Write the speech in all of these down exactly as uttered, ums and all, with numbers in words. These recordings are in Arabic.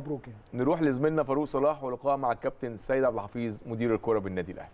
مبروك يعني. نروح لزميلنا فاروق صلاح ولقاء مع الكابتن سيد عبد الحفيظ مدير الكره بالنادي الاهلي.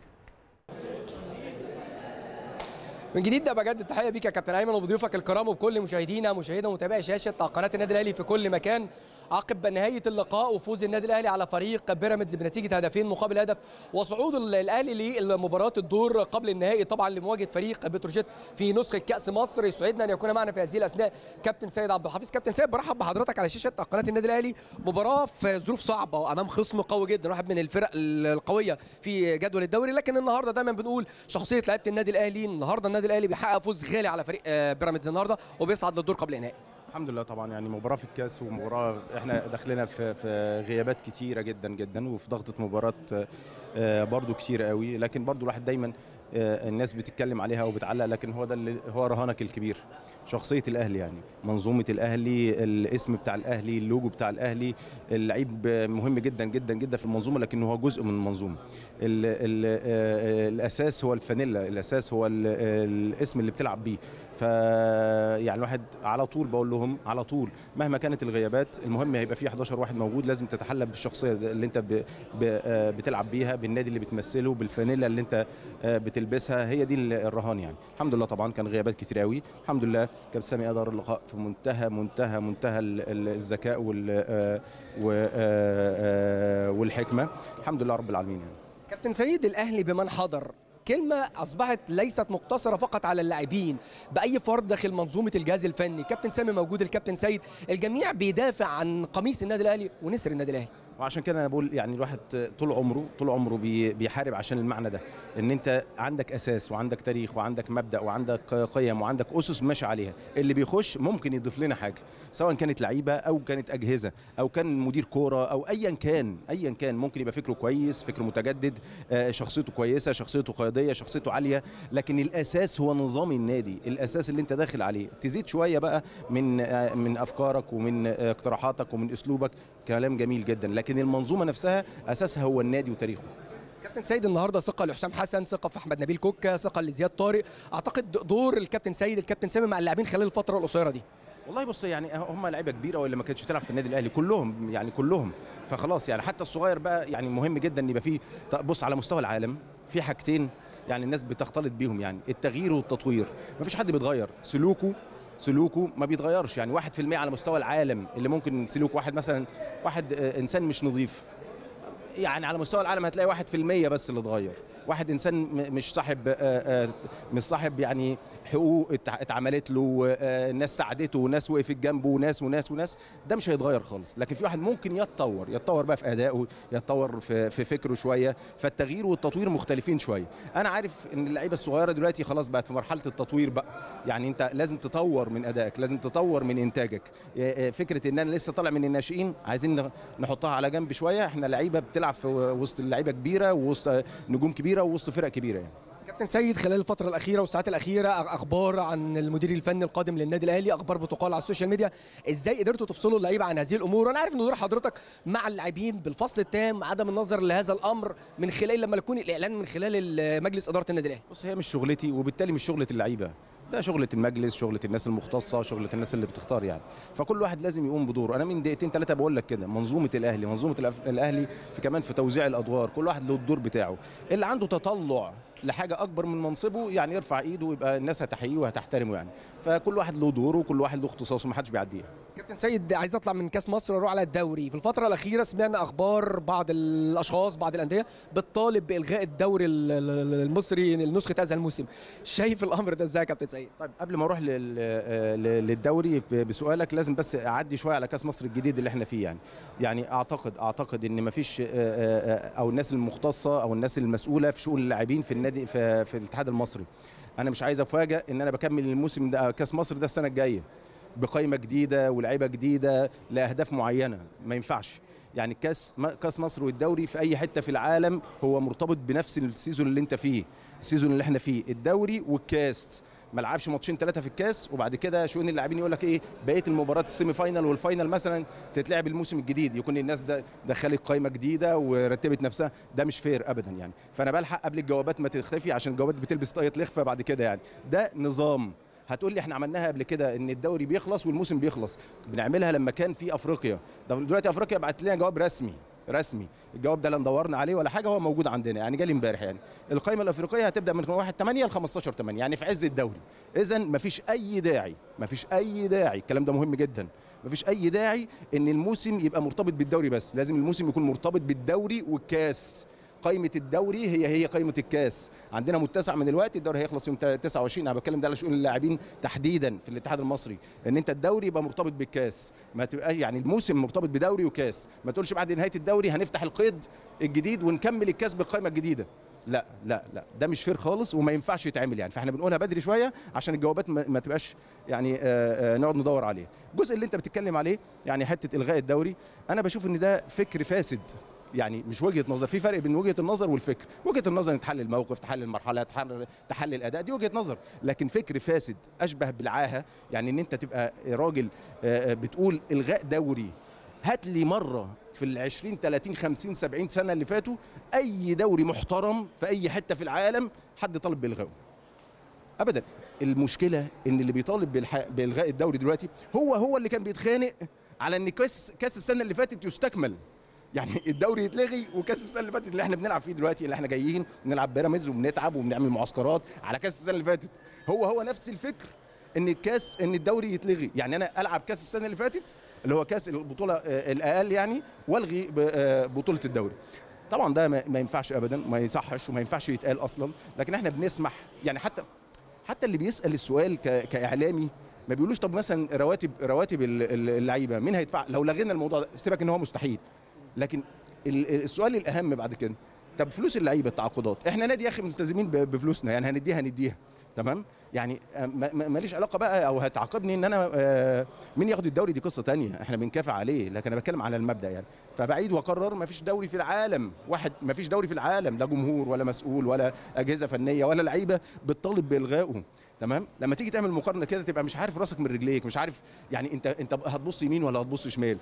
من جديد ده بجد التحيه بيك يا كابتن ايمن وبضيوفك الكرام وبكل مشاهدينا مشاهدينا ومتابعي شاشه قناه النادي الاهلي في كل مكان. عقب نهايه اللقاء وفوز النادي الاهلي على فريق بيراميدز بنتيجه هدفين مقابل هدف، وصعود الاهلي لمباراه الدور قبل النهائي طبعا لمواجهه فريق بتروجيت في نسخه كاس مصر. يسعدنا ان يكون معنا في هذه الاثناء كابتن سيد عبد الحفيظ. كابتن سيد، برحب بحضرتك على شاشه قناه النادي الاهلي. مباراه في ظروف صعبه وامام خصم قوي جدا، واحد من الفرق القويه في جدول الدوري، لكن النهارده دايما بنقول شخصيه لعيبه النادي الاهلي. النهارده النادي الاهلي بيحقق فوز غالي على فريق بيراميدز النهارده وبيصعد للدور قبل النهائي. الحمد لله طبعا، يعني مباراه في الكاس ومباراه احنا داخلنا في في غيابات كتيره جدا جدا وفي ضغطه مباراه برضو كتيره قوي، لكن برضو الواحد دايما الناس بتتكلم عليها وبتعلق، لكن هو ده اللي هو رهانك الكبير، شخصيه الاهلي، يعني منظومه الاهلي، الاسم بتاع الاهلي، اللوجو بتاع الاهلي. اللعيب مهم جدا جدا جدا في المنظومه، لكن هو جزء من المنظومه. ال ال الاساس هو الفانيلا، الاساس هو الاسم اللي بتلعب بيه. ف يعني الواحد على طول بقول لهم على طول مهما كانت الغيابات، المهم هيبقى في احد عشر واحد موجود، لازم تتحلى بالشخصيه اللي انت ب ب بتلعب بيها، بالنادي اللي بتمثله، بالفانيلا اللي انت بتلبسها. هي دي الرهان يعني. الحمد لله طبعا كان غيابات كتير قوي، الحمد لله كابتن سامي ادار اللقاء في منتهى منتهى منتهى الذكاء والحكمه، الحمد لله رب العالمين يعني. كابتن سيد، الاهلي بمن حضر كلمة أصبحت ليست مقتصرة فقط على اللاعبين، بأي فرد داخل منظومة الجهاز الفني. كابتن سامي موجود، الكابتن سيد، الجميع بيدافع عن قميص النادي الأهلي ونسر النادي الأهلي. وعشان كده انا بقول يعني الواحد طول عمره طول عمره بيحارب عشان المعنى ده، ان انت عندك اساس وعندك تاريخ وعندك مبدا وعندك قيم وعندك اسس ماشي عليها. اللي بيخش ممكن يضيف لنا حاجه، سواء كانت لعيبه او كانت اجهزه او كان مدير كوره او ايا كان ايا كان ممكن يبقى فكره كويس، فكر متجدد، شخصيته كويسه، شخصيته قياديه، شخصيته عاليه، لكن الاساس هو نظام النادي، الاساس اللي انت داخل عليه. تزيد شويه بقى من من افكارك ومن اقتراحاتك ومن اسلوبك، كلام جميل جدا، لكن المنظومه نفسها اساسها هو النادي وتاريخه. كابتن سيد، النهارده ثقه لحسام حسن، ثقه في احمد نبيل كوكا، ثقه لزياد طارق. اعتقد دور الكابتن سيد الكابتن سامي مع اللاعبين خلال الفتره القصيره دي. والله بص، يعني هم لعيبه كبيره ولا ما كانتش تلعب في النادي الاهلي كلهم، يعني كلهم، فخلاص يعني حتى الصغير بقى يعني مهم جدا ان يبقى فيه. بص على مستوى العالم في حاجتين يعني الناس بتختلط بيهم، يعني التغيير والتطوير. ما فيش حد بيتغير، سلوكه سلوكه ما بيتغيرش، يعني واحد في المية على مستوى العالم اللي ممكن سلوك واحد مثلا واحد انسان مش نظيف، يعني على مستوى العالم هتلاقي واحد في المية بس اللي اتغير. واحد انسان مش صاحب مش صاحب يعني حقوق اتعملت له، ناس ساعدته وناس وقفت جنبه وناس وناس وناس، ده مش هيتغير خالص. لكن في واحد ممكن يتطور يتطور بقى في ادائه، يتطور في في فكره شويه، فالتغيير والتطوير مختلفين شويه. انا عارف ان اللعيبه الصغيره دلوقتي خلاص بقت في مرحله التطوير بقى، يعني انت لازم تطور من ادائك، لازم تطور من انتاجك. فكره ان انا لسه طالع من الناشئين عايزين نحطها على جنب شويه، احنا لعيبه بتلعب في وسط اللعيبه كبيره ووسط نجوم كبيره ووسط فرق كبيره يعني. كابتن سيد، خلال الفترة الأخيرة والساعات الأخيرة أخبار عن المدير الفني القادم للنادي الأهلي، أخبار بتقال على السوشيال ميديا، إزاي قدرتوا تفصلوا اللعيبة عن هذه الأمور؟ وأنا عارف إن دور حضرتك مع اللاعبين بالفصل التام، عدم النظر لهذا الأمر من خلال لما يكون الإعلان من خلال مجلس إدارة النادي الأهلي. بص، هي مش شغلتي وبالتالي مش شغلة اللعيبة، ده شغلة المجلس، شغلة الناس المختصة، شغلة الناس اللي بتختار يعني. فكل واحد لازم يقوم بدوره. أنا من دقيقتين ثلاثة بقول لك كده، منظومة الأهلي منظومة الأهلي في كمان في توزيع الأدوار، كل واحد له الدور بتاعه. اللي عنده تطلع لحاجه اكبر من منصبه يعني يرفع ايده ويبقى الناس هتحييه وهتحترمه يعني. فكل واحد له دوره وكل واحد له اختصاصه، ما حدش بيعديها. كابتن سيد، عايز اطلع من كاس مصر واروح على الدوري. في الفتره الاخيره سمعنا اخبار بعض الاشخاص بعض الانديه بتطالب بالغاء الدوري المصري لنسخه هذا الموسم. شايف الامر ده ازاي يا كابتن سيد؟ طيب قبل ما اروح للدوري بسؤالك لازم بس اعدي شويه على كاس مصر الجديد اللي احنا فيه يعني. يعني اعتقد اعتقد ان ما فيش او الناس المختصه او الناس المسؤوله في شؤون اللاعبين في النادي في, في الاتحاد المصري. انا مش عايز افاجئ ان انا بكمل الموسم ده كاس مصر ده السنه الجايه بقائمه جديده ولاعيبه جديده لاهداف معينه، ما ينفعش. يعني كاس كاس مصر والدوري في اي حته في العالم هو مرتبط بنفس السيزون اللي انت فيه، السيزون اللي احنا فيه، الدوري والكاس. ما لعبش ماتشين ثلاثه في الكاس وبعد كده شؤون اللاعبين يقول لك ايه بقيه المباراه السيمي فاينال والفاينال مثلا تتلعب الموسم الجديد، يكون الناس ده دخلت قائمه جديده ورتبت نفسها. ده مش فير ابدا يعني. فانا بلحق قبل الجوابات ما تختفي عشان الجوابات بتلبس طاقيه لخفه بعد كده يعني. ده نظام هتقول لي احنا عملناها قبل كده ان الدوري بيخلص والموسم بيخلص، بنعملها لما كان في افريقيا. دلوقتي افريقيا بعت لنا جواب رسمي رسمي، الجواب ده لا ندورنا عليه ولا حاجه، هو موجود عندنا يعني، جالي امبارح يعني. القائمه الافريقيه هتبدا من واحد ثمانية ل خمستاشر ثمانية، يعني في عز الدوري. اذا مفيش اي داعي مفيش اي داعي الكلام ده مهم جدا، مفيش اي داعي ان الموسم يبقى مرتبط بالدوري بس، لازم الموسم يكون مرتبط بالدوري والكاس. قائمه الدوري هي هي قائمه الكاس، عندنا متسع من الوقت، الدوري هيخلص يوم تسعة وعشرين. انا بتكلم ده على شؤون اللاعبين تحديدا في الاتحاد المصري، ان انت الدوري يبقى مرتبط بالكاس، ما تبقى يعني الموسم مرتبط بدوري وكاس، ما تقولش بعد نهايه الدوري هنفتح القيد الجديد ونكمل الكاس بالقائمه الجديده. لا لا لا، ده مش فير خالص وما ينفعش يتعمل يعني، فاحنا بنقولها بدري شويه عشان الجوابات ما, ما تبقاش يعني آآ آآ نقعد ندور عليها. الجزء اللي انت بتتكلم عليه يعني حته الغاء الدوري، انا بشوف ان ده فكر فاسد، يعني مش وجهه نظر، في فرق بين وجهه النظر والفكر. وجهه النظر ان تحلل الموقف، تحلل المرحله، تحلل تحلل الاداء، دي وجهه نظر، لكن فكر فاسد اشبه بالعاهه، يعني ان انت تبقى راجل بتقول الغاء دوري. هات لي مره في ال عشرين ثلاثين خمسين سبعين سنه اللي فاتوا اي دوري محترم في اي حته في العالم حد طالب بالغائه؟ ابدا. المشكله ان اللي بيطالب بالغاء الدوري دلوقتي هو هو اللي كان بيتخانق على ان كاس كاس السنه اللي فاتت يستكمل، يعني الدوري يتلغي وكاس السنه اللي فاتت اللي احنا بنلعب فيه دلوقتي، اللي احنا جايين نلعب بيراميدز وبنتعب وبنعمل معسكرات على كاس السنه اللي فاتت، هو هو نفس الفكر ان الكاس ان الدوري يتلغي، يعني انا العب كاس السنه اللي فاتت اللي هو كاس البطوله الاقل يعني، والغي بطوله الدوري. طبعا ده ما ينفعش ابدا، ما يصحش وما ينفعش يتقال اصلا، لكن احنا بنسمح يعني. حتى حتى اللي بيسال السؤال كاعلامي ما بيقولوش طب مثلا رواتب رواتب اللعيبه مين هيدفع لو لغينا الموضوع ده؟ سيبك ان هو مستحيل، لكن السؤال الاهم بعد كده طب فلوس اللعيبه التعاقدات، احنا نادي يا اخي ملتزمين بفلوسنا، يعني هنديها هنديها تمام، يعني ماليش علاقه بقى او هتعاقبني ان انا مين ياخد الدوري، دي قصه ثانيه احنا بنكافئ عليه، لكن انا بتكلم على المبدا يعني. فبعيد واكرر ما فيش دوري في العالم واحد، ما فيش دوري في العالم لا جمهور ولا مسؤول ولا اجهزه فنيه ولا لعيبه بتطالب بالغائه، تمام. لما تيجي تعمل مقارنه كده تبقى مش عارف راسك من رجليك، مش عارف يعني انت انت هتبص يمين ولا هتبص شمال.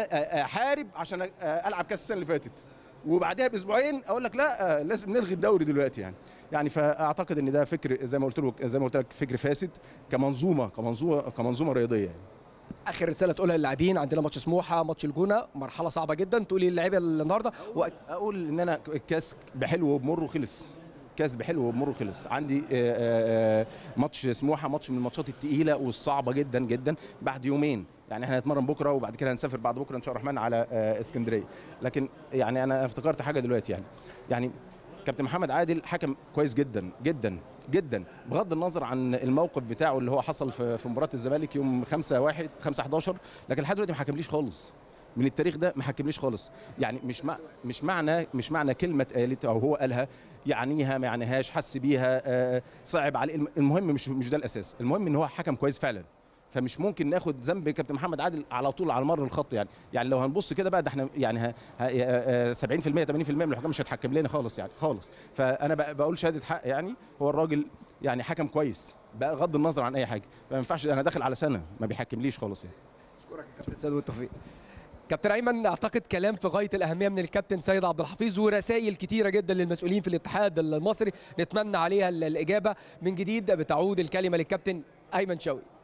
احارب عشان العب كاس السنه اللي فاتت وبعدها باسبوعين اقول لك لا لازم نلغي الدوري دلوقتي يعني. يعني فاعتقد ان ده فكر زي ما قلت لك زي ما قلت لك فكر فاسد كمنظومه كمنظومه كمنظومه رياضيه يعني. اخر رساله تقولها للاعبين، عندنا ماتش سموحه ماتش الجونه مرحله صعبه جدا، تقولي للعيبه النهارده؟ أقول, اقول ان انا الكاس بحلو وبمر وخلص، كاس بحلو وبمر وخلص. عندي آآ آآ ماتش سموحه ماتش من الماتشات الثقيله والصعبه جدا جدا بعد يومين، يعني احنا هنتمرن بكره وبعد كده هنسافر بعد بكره ان شاء الله الرحمن على اسكندريه. لكن يعني انا افتكرت حاجه دلوقتي يعني يعني كابتن محمد عادل حكم كويس جدا جدا جدا، بغض النظر عن الموقف بتاعه اللي هو حصل في في مباراه الزمالك يوم خمسة واحد خمسة حداشر، لكن لحد دلوقتي ما حكمليش خالص من التاريخ ده، ما حكمليش خالص. يعني مش مع مش معنى مش معنى كلمه قالت او هو قالها يعنيها ما يعنيهاش، حس بيها صعب عليه، المهم مش مش ده الاساس، المهم ان هو حكم كويس فعلا. فمش ممكن ناخد ذنب كابتن محمد عادل على طول على مر الخط يعني. يعني لو هنبص كده بقى ده احنا يعني سبعين في المية ثمانين في المية من الحكام مش هتحكم لنا خالص يعني خالص. فانا بقول شهاده حق يعني، هو الراجل يعني حكم كويس بغض النظر عن اي حاجه، فما ينفعش انا داخل على سنه ما بيحكمليش خالص يعني. اشكرك يا كابتن سيد والتوفيق. كابتن ايمن، اعتقد كلام في غايه الاهميه من الكابتن سيد عبد الحفيظ ورسائل كتيره جدا للمسؤولين في الاتحاد المصري نتمنى عليها الاجابه. من جديد بتعود الكلمه للكابتن ايمن شوقي.